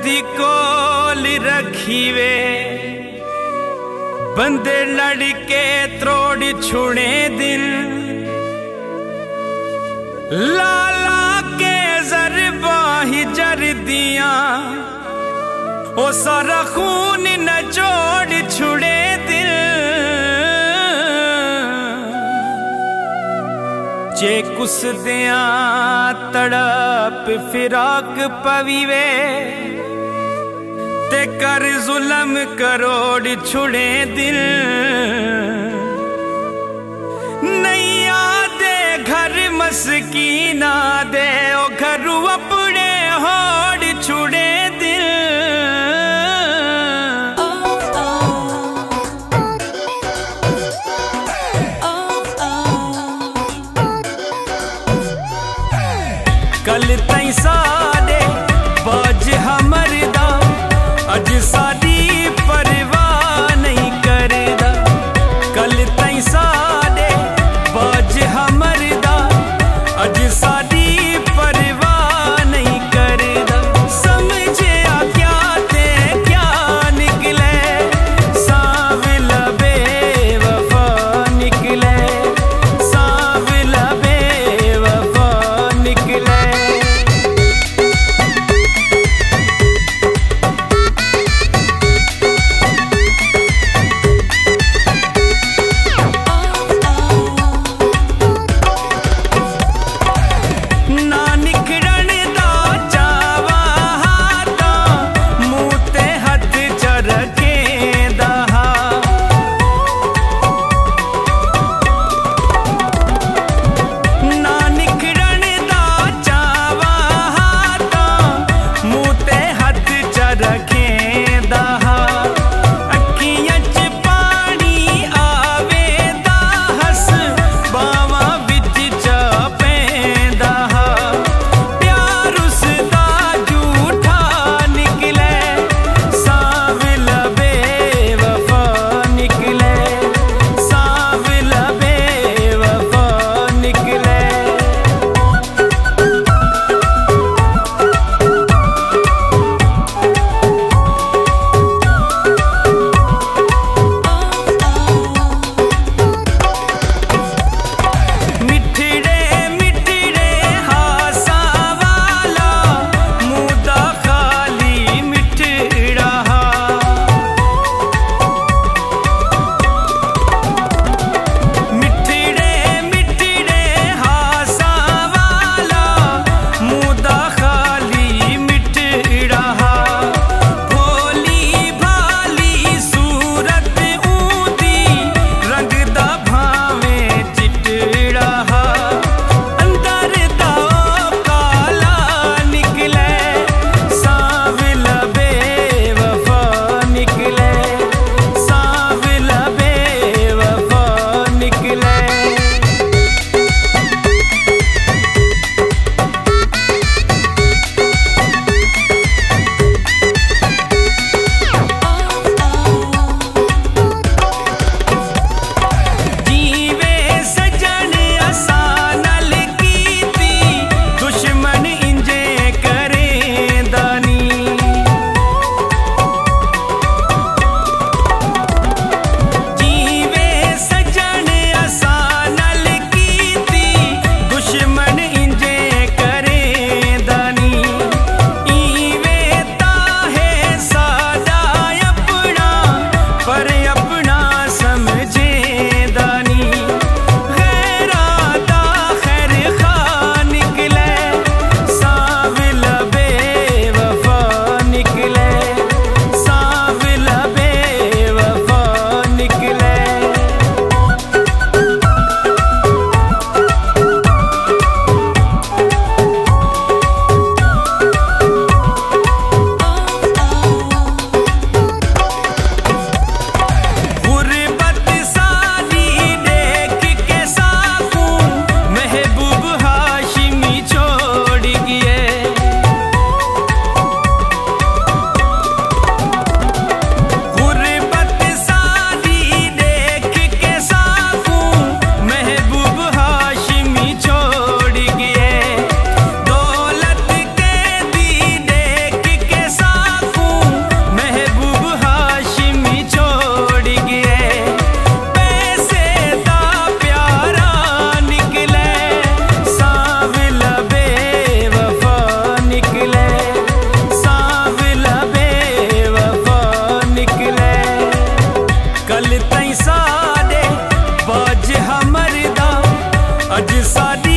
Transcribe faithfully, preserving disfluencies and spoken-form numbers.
दी कोल रखी वे बंदे लड़के त्रोड़ छुड़े दिल लाला के जरबा ही जर दिया ओ सारा खून न जोड़ छुड़े दिल जे कुस दिया तड़प फिराक पवीवे ते कर जुल्म करोड़ छुड़े दिल नैया दे घर मस्कीना दे ओ घर अपने होड़ छुड़े दिल कल तई साडे बाज हमर दा अज साडी परवाह नहीं करदा कल तई साडे बाज हमर दा अज साडी अज सारी